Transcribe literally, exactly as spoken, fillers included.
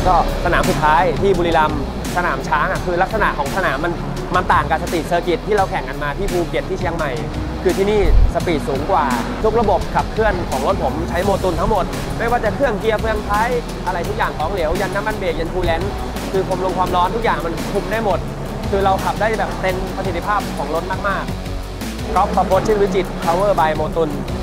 ก็สนามสุดท้ายที่บุรีรัมย์สนามช้างอ่ะคือลักษณะของสนามมันมันต่างกับสตรีทเซอร์กิตที่เราแข่งกันมาที่ภูเก็ตที่เชียงใหม่คือที่นี่สปีดสูงกว่าทุกระบบขับเคลื่อนของรถผมใช้โมตุนทั้งหมดไม่ว่าจะเครื่องเกียร์เฟืองท้ายอะไรทุกอย่างของเหลวยันน้ำมันเบรกยันคูลแลนต์คือความลงความร้อนทุกอย่างมันคุมได้หมดคือเราขับได้แบบเต็มประสิทธิภาพของรถมากๆกอล์ฟคอร์ปอเรชั่นวิจิตร Power by โมตุน